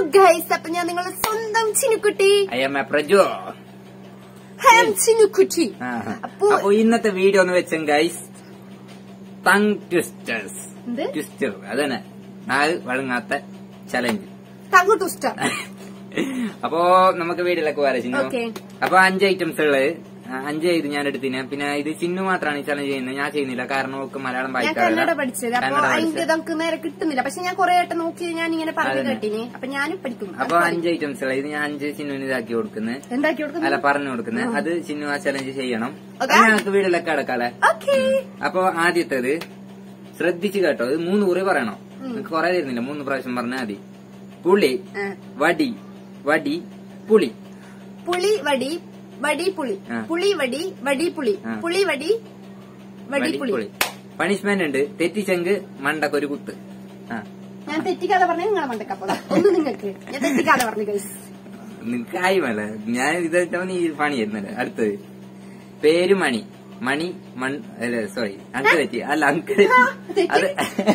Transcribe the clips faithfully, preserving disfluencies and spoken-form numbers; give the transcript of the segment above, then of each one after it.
Guys, അപ്പൊ ഞാൻ നിങ്ങളുടെ സ്വന്തം ചിനുക്കുട്ടി. പ്രജു ചിനുക്കുട്ടി. അപ്പൊ ഇന്നത്തെ വീഡിയോ ഒന്ന് വെച്ച ഗൈസ്, ടങ് ട്വിസ്റ്റേഴ്സ് ട്വിസ്റ്റർ അതന്നെ നാല് വഴങ്ങാത്ത ചലഞ്ച് ടങ് ട്വിസ്റ്റർ. അപ്പൊ നമുക്ക് വീട്ടിലൊക്കെ വരാം ചിന്നു. അപ്പൊ അഞ്ച് ഐറ്റംസ് ഉള്ളത്, അഞ്ച് ഇത് ഞാൻ എടുത്തിന്. പിന്നെ ഇത് ചിന്നു മാത്രമാണ് ഈ ചലഞ്ച് ചെയ്യുന്നത്, ഞാൻ ചെയ്യുന്നില്ല. കാരണം നമുക്ക് മലയാളം കന്നഡ പഠിച്ചത്, അപ്പൊ അതിന്റെ നമുക്ക് നേരെ കിട്ടുന്നില്ല. പക്ഷെ ഞാൻ കുറെ ആയിട്ട് നോക്കി ഞാൻ ഇങ്ങനെ പറഞ്ഞു കേട്ടിന്, അപ്പൊ ഞാനും പഠിക്കും. അപ്പൊ അഞ്ച് ഐറ്റംസ് ഉള്ളത്, ഇത് ഞാൻ അഞ്ച് ചിന്നുവിന് ഇതാക്കി കൊടുക്കുന്നത്, എന്താക്കി കൊടുക്കുന്നത് അല്ല പറഞ്ഞു കൊടുക്കുന്നത്. അത് ചിന്നു ആ ചലഞ്ച് ചെയ്യണം. ഞങ്ങൾക്ക് വീട്ടിലൊക്കെ അടക്കാളെ. അപ്പൊ ആദ്യത്തേത് ശ്രദ്ധിച്ചു കേട്ടോ, ഇത് മൂന്ന് കുറി പറയണം. നിങ്ങൾക്ക് കുറെ തരുന്നില്ല, മൂന്ന് പ്രാവശ്യം പറഞ്ഞാൽ മതി. പുളി വടി വടി പുളി. പുളി വടി വടി പുളി. പുളി വടി വടി പുളി. പുളി വടി വടി പുളി. പണിഷ്മെന്റ് ഉണ്ട്, തെറ്റിച്ചെങ്ക് മണ്ടക്കൊരു കുത്ത്. ഞാൻ തെറ്റിക്കാതെ പറഞ്ഞ നിങ്ങളെ മണ്ടക്കപ്പോ ഒന്ന് നിങ്ങൾക്ക് ഞാൻ തെറ്റിക്കാതെ പറഞ്ഞു. നിങ്ങക്ക് ആയിമല്ല, ഞാൻ ഇതായിട്ട് നീ പണി തരുന്നില്ല. അടുത്തത് പേരുമണി മണി മൺ അല്ല സോറി അങ്ക തെറ്റി അല്ല അങ്ക അത്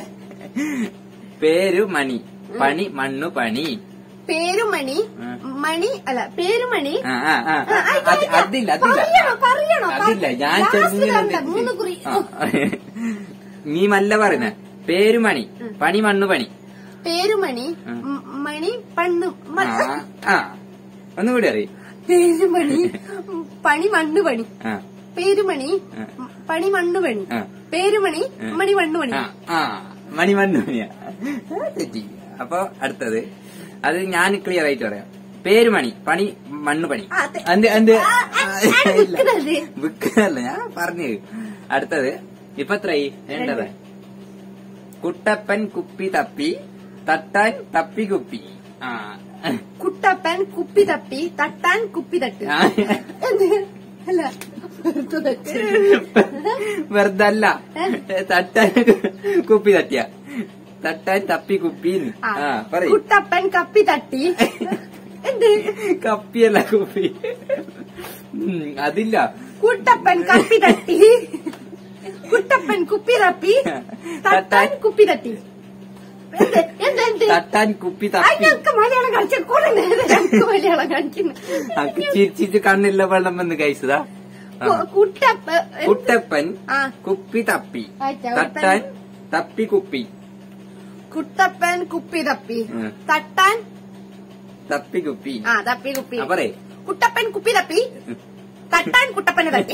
പേരുമണി പണി മണ്ണു പണി. പേരുമണി മണി അല്ല പേരുമണി അതില്ല അതില്ല അതില്ല ഞാൻ നീ മല്ല പറഞ്ഞ പേരുമണി പണി മണ്ണു പണി. പേരുമണി മണി പണ്ണു ആ ഒന്നുകൂടി അറിയും. പേരുമണി പണി മണ്ണു പണി. പേരുമണി പണി മണ്ണു പണി. പേരുമണി മണി മണ്ണു പണി. ആ മണി മണ്ണു പണിയാ തെറ്റി. അപ്പൊ അടുത്തത് അത് ഞാൻ ക്ലിയർ ആയിട്ട് പറയാം. പേരുമണി പണി മണ്ണു പണി. എന്ത് എന്ത് വിക്കല്ല ഞാൻ പറഞ്ഞു. അടുത്തത് ഇപ്പൊ എത്രയായി? വേണ്ടത് കുട്ടപ്പൻ കുപ്പി തപ്പി തട്ടാൻ തപ്പി കുപ്പി. ആ കുട്ടപ്പൻ കുപ്പി തപ്പി തട്ടാൻ കുപ്പി തട്ടി. അല്ല വെറുതെ അല്ല, തട്ടാൻ കുപ്പി തട്ടിയ തട്ടാൻ തപ്പി കുപ്പി. കുട്ടപ്പൻ കപ്പി തട്ടി. എന്ത് കപ്പിയല്ല കുപ്പി, അതില്ല. കുട്ടപ്പൻ കപ്പി തട്ടി കുട്ടപ്പൻ കുപ്പി തപ്പി തട്ടാൻ കുപ്പി തട്ടി. തട്ടാൻ കുപ്പി തപ്പി. മലയാളം കളിച്ച കുറെ നേരം മലയാളം കളിക്കുന്നു. ചിരിച്ചിട്ട് കണ്ണില്ല വെള്ളം വന്ന് കഴിച്ചതാ. കുട്ടപ്പൻ കുപ്പി തപ്പി തട്ടാൻ തപ്പി കുപ്പി. കുട്ടപ്പൻ കുപ്പി തപ്പി തട്ടാൻ തപ്പി കുപ്പി. ആ തപ്പി കുപ്പി. പറയേ കുട്ടപ്പൻ കുപ്പി തപ്പി തട്ടാൻ കുട്ടപ്പനെ തട്ടി.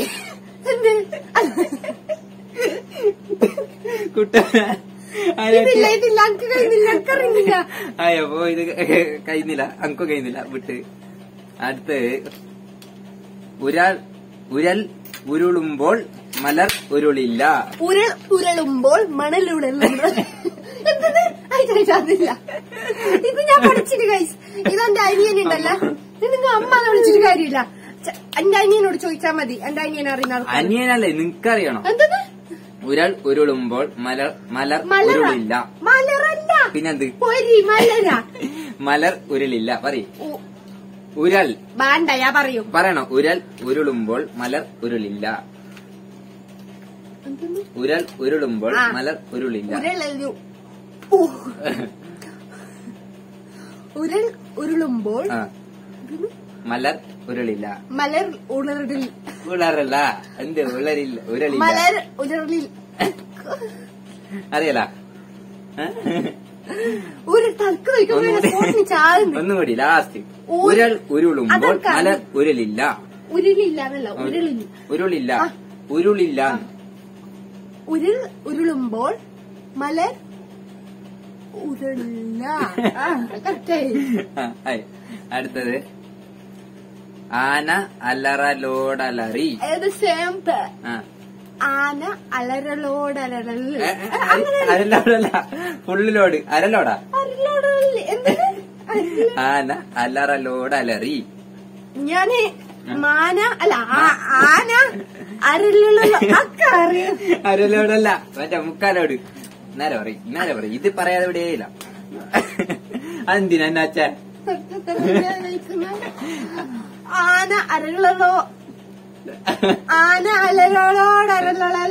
ഇതില്ല ഇതില്ല അങ്ക് കഴിയുന്നില്ല അങ്കറിയില്ല. അയ്യോ ഇത് കഴിയുന്നില്ല, അങ്കു കഴിയുന്നില്ല വിട്ട്. അടുത്ത് ഉരാൾ ഉരൽ ഉരുളുമ്പോൾ മലർ ഉരുളില്ല. ഉരൾ ഉരുളുമ്പോൾ മണലുരുളില്ല. അതില്ല, ഇത് ഞാൻ പഠിച്ചിട്ട് ഗൈസ്. ഇതെന്റെ അനിയനുണ്ടല്ല, നിങ്ങൾ അമ്മ വിളിച്ചിട്ട് കാര്യമില്ല. എന്റെ അനിയനോട് ചോദിച്ചാൽ മതി, എന്റെ അനിയൻ അറിയുന്ന. അനിയനല്ലേ നിനക്കറിയണം. എന്താണ് ഉരൾ ഉരുളുമ്പോൾ മലർ മലർ ഉരുളില്ല. മലറല്ല പിന്നെന്ത്? മലര മലർ ഉരുളില്ല. പറയും ഉരൽ വേണ്ടയാ പറയൂ പറയണോ? ഉരൽ ഉരുളുമ്പോൾ മലർ ഉരുളില്ല. ഉരൽ ഉരുളുമ്പോൾ മലർ ഉരുളില്ല. ഉരൽ ഉരുളുമ്പോൾ മലർ ഉരുളില്ല. മലർ ഉളറിൽ ഉളറല്ല. എന്ത് ഉളരില്ല ഉരളില്ല. മലർ ഉരുളിൽ അറിയല. ഒരു തർക്കം ഒന്നുകൂടി ലാസ്റ്റ്. ഉരൽ ഉരുളുമ്പോൾ മലർ ഉരുളില്ല. ഉരുളില്ല എന്നല്ല ഉരുളില്ല. ഉരുളില്ല ഉരുളില്ല. ഉരുൾ ഉരുളുമ്പോൾ മലർ ഉരുളില്ല. അടുത്തത് ആന അലറലോടലറി. ആന അലറലോടലറി. അരലോടല്ല, ഫുള്ളിലോട്. അരലോടാ. ആന അലറലോടലറി. ഞാന് മാന അല്ല ആന അരലോടല്ല, മറ്റേ മുക്കാലോട്. നേരെ പറയും നേരെ പറയും ഇത് പറയാതെ എവിടെയില്ല. അതെന്തിനാ എന്നാച്ച ആന അരളോ ആന അലറോടരളൽ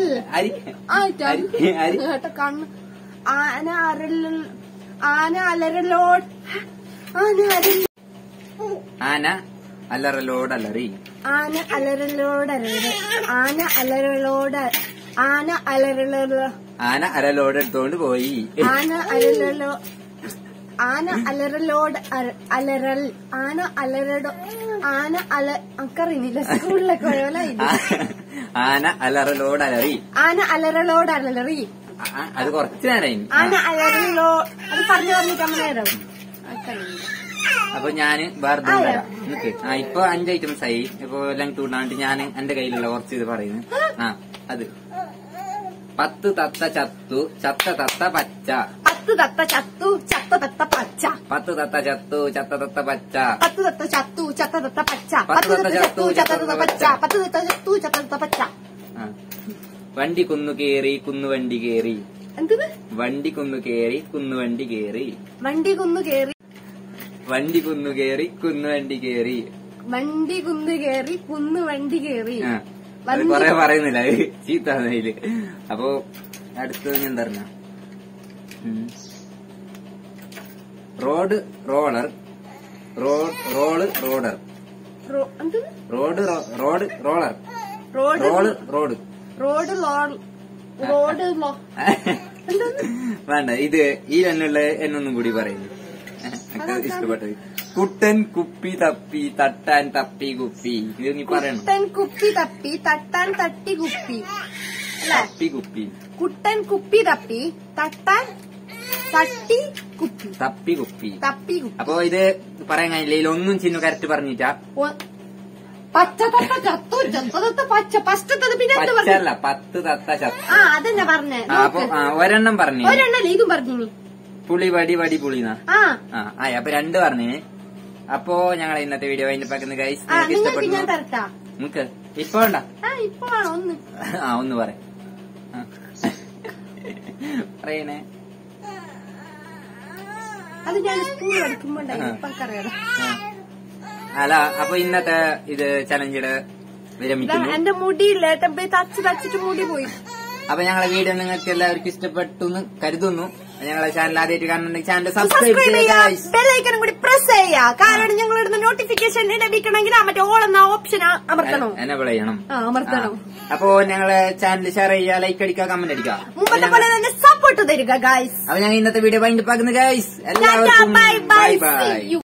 കണ്ണ് ആന അരൽ ആന അലറലോട് ആന അലറി ആന അലറലോടലറി ആന അലറലോടലറി ആന അലറലോട ആന അലറലോ ആന അലലോട് എടുത്തോണ്ട് പോയി ആന അലറലോ ആന അലറലോട് അലറൽ ആന അലറടോ ആന അല അക്കറിയില്ല സ്കൂളിലൊക്കെ പോയോലായില്ല ആന അലറലോടലറി ആന അലറലോട് അലറി അത് കുറച്ചു നേരം ആന അലറലോ അത് പറഞ്ഞു പറഞ്ഞിട്ട് അമ്മ നേരം അപ്പൊ ഞാന് വേറെ തരാം നിക്ക് ആ ഇപ്പൊ അഞ്ച് ഐറ്റംസ് ആയി ഇപ്പൊ ലെങ്ത് കൂടാണ്ട് ഞാൻ എന്റെ കയ്യിലുള്ള കുറച്ച് ഇത് പറയുന്നു ആ അത് പത്ത് തത്ത ചത്തു ചത്ത തത്ത പച്ച പത്ത് തത്ത ചത്തു ചത്ത തത്ത പച്ച പത്ത് തത്ത ചത്തു ചത്ത തത്ത പച്ച പത്ത് തത്ത ചത്തു ചത്ത തത്ത പച്ച പത്ത് തത്ത ചത്തു ചത്ത തത്ത പച്ച പത്ത് തത്ത ചത്തു ചത്ത തത്ത പച്ച വണ്ടി കുന്നു കേറി കുന്നു വണ്ടി കേറി എന്ത് വണ്ടി കുന്നു കേറി കുന്നു വണ്ടി കേറി വണ്ടി കുന്നു കേറി വണ്ടി കുന്നു കേറി കുന്നു വണ്ടി കേറി വണ്ടി കുന്നു കേറി കുന്നു വണ്ടി കേറി അത് കൊറേ പറയുന്നില്ല ചീത്തയില് അപ്പൊ അടുത്തത് ഞാൻ പറഞ്ഞ റോഡ് റോളർ റോള് റോഡർ road road roller road road road road വേണ്ട ഇത് ഈ എന്നുള്ള എന്നൊന്നും കൂടി പറയുന്നു ഇഷ്ടപ്പെട്ടത് കുട്ടൻ കുപ്പി തപ്പി തട്ടാൻ തപ്പി കുപ്പി ഇത് നീ പറയണം കുട്ടൻ കുപ്പി തപ്പി തട്ടാൻ തട്ടി കുപ്പി തപ്പി കുപ്പി കുട്ടൻ കുപ്പി തപ്പി തട്ടാൻ തട്ടി കുപ്പി തപ്പി കുപ്പി തപ്പി കുപ്പി അപ്പൊ ഇത് പറയാൻ കഴിയില്ല ഇതിലൊന്നും ചിന്നു കറക്റ്റ് പറഞ്ഞിട്ടാ പച്ച തത്ത ചത്തു ചത്തതത്ത പച്ച പച്ചത്തത് പിന്നെ പച്ചല്ല പത്ത് തത്ത ചത്തു ആ അതെന്നെ പറഞ്ഞേ അപ്പൊ ഒരെണ്ണം പറഞ്ഞു ഒരെണ്ണല്ലേ ഇതും പറഞ്ഞു പുളി വടി വടി പുളിന്നാ ആ ആ അപ്പൊ രണ്ട് പറഞ്ഞിന് അപ്പൊ ഞങ്ങൾ ഇന്നത്തെ വീഡിയോ അതിന്റെ പക്കുന്ന ഗൈസ് നിങ്ങൾക്ക് ഞാൻ തരട്ടാ നമുക്ക് ഇപ്പൊ വേണ്ട ഇപ്പൊ ഒന്ന് ആ ഒന്ന് പറ പറയണേ അത് ഞാൻ സ്കൂളിൽ പഠിക്കുമ്പോണ്ടായി അല്ല അപ്പൊ ഇന്നത്തെ ഇത് ചലഞ്ചില് വിരമിക്കുന്നു എന്റെ മുടിയില്ല തച്ച് തച്ചിട്ട് മുടി പോയി അപ്പൊ ഞങ്ങളെ വീഡിയോ നിങ്ങൾക്ക് എല്ലാവർക്കും ഇഷ്ടപ്പെട്ടു എന്ന് കരുതുന്നു ഞങ്ങളെ ചാനൽ ആദ്യമായിട്ട് കാണുന്നുണ്ടെങ്കിൽ ചാനൽ സബ്സ്ക്രൈബ് ചെയ്യുക ബെല്ലൈക്കനും കൂടി പ്രസ് ചെയ്യുക കാരണം ഞങ്ങൾ ഇടുന്ന നോട്ടിഫിക്കേഷൻ ലഭിക്കണമെങ്കിൽ മറ്റേ ഓൾ എന്ന ഓപ്ഷൻ അമർത്തണം എനേബിൾ ചെയ്യണം അമർത്തണം അപ്പൊ ഞങ്ങളെ ചാനൽ ഷെയർ ചെയ്യുക ലൈക്ക് അടിക്കുക കമന്റ് അടിക്കുക മുമ്പത്തെ പോലെ തന്നെ സപ്പോർട്ട് തരിക ഗൈസ് അപ്പൊ ഞങ്ങൾ ഇന്നത്തെ വീഡിയോ വൈൻഡപ്പ് ആക്കുന്നു ഗൈസ് എല്ലാവർക്കും ബൈ ബൈ.